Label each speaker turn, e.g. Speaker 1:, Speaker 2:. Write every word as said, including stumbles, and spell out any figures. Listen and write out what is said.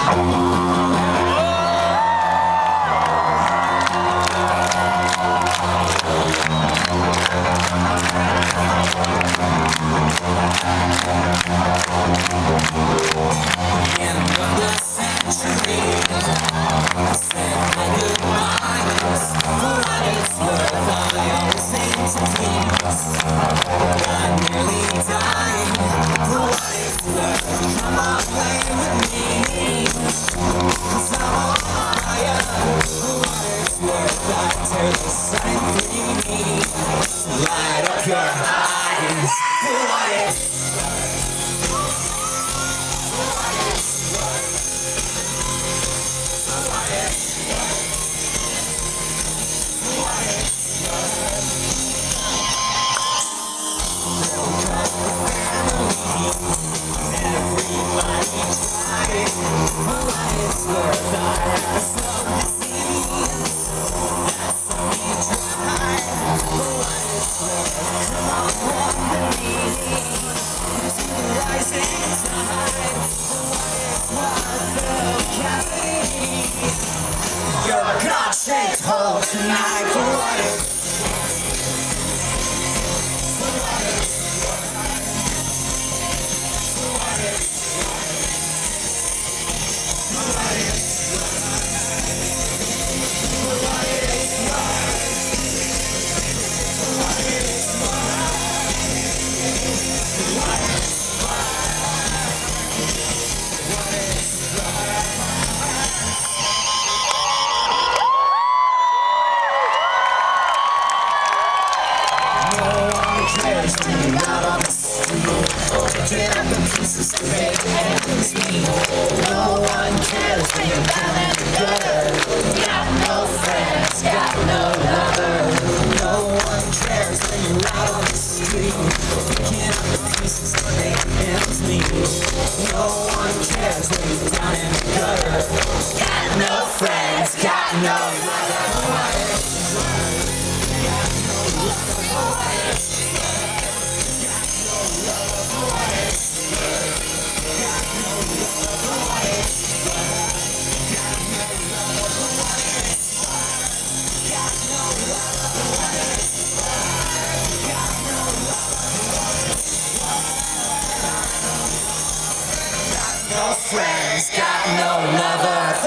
Speaker 1: Light up your eyes for what it's Your God-shaped hole tonight for what it cares when you're out on the street. Picking up the pieces to make ends meet. No one cares when you're down at the gutter. Got no friends, got no lover. No one cares when you're out on the street. Picking up the pieces to make ends meet. No one cares when you're down in the gutter. Got no friends, got no lover. No friends, got no lover.